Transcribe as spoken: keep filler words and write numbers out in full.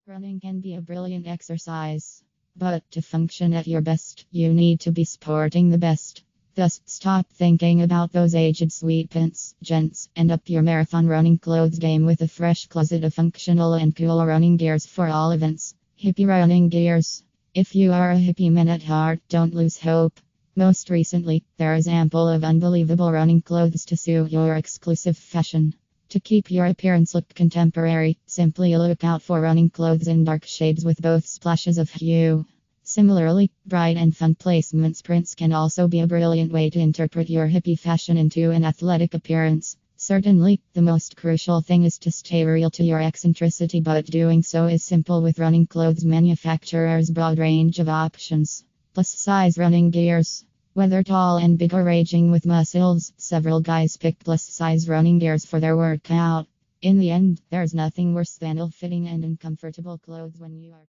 Running can be a brilliant exercise, but to function at your best, you need to be sporting the best. Thus, stop thinking about those aged sweatpants, gents, and up your marathon running clothes game with a fresh closet of functional and cool running gears for all events. Hippie running gears. If you are a hippie man at heart, don't lose hope. Most recently, there is ample of unbelievable running clothes to suit your exclusive fashion. To keep your appearance look contemporary, simply look out for running clothes in dark shades with both splashes of hue. Similarly, bright and fun placements prints can also be a brilliant way to interpret your hippie fashion into an athletic appearance. Certainly, the most crucial thing is to stay real to your eccentricity, but doing so is simple with running clothes manufacturers' broad range of options. Plus size running gears. Whether tall and big or raging with muscles, several guys pick plus size running gears for their workout. In the end, there's nothing worse than ill-fitting and uncomfortable clothes when you are